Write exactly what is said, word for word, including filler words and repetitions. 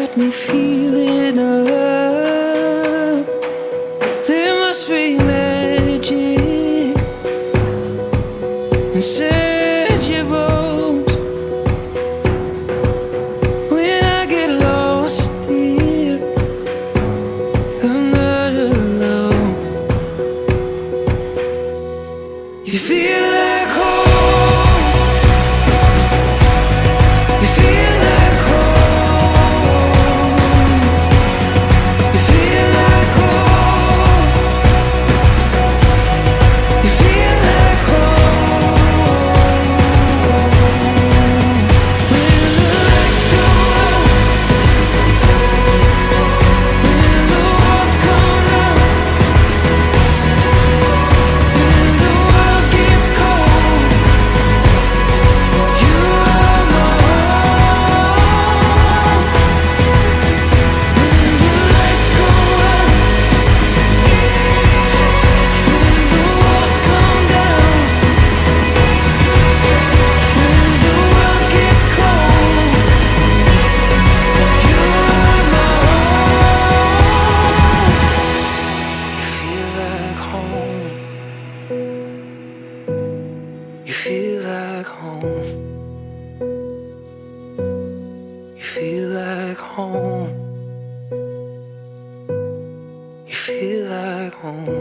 got me feeling alive. There must be magic inside your bones. When I get lost here, I'm not alone. You feel like home. You feel like home. You feel like home. You feel like home. When the lights go out, when the walls come down, when the world gets cold, you are my home. When the lights go out, when the walls come down, when the world gets cold, you are my home. You feel like home. You feel like home. You feel like home. You feel like home.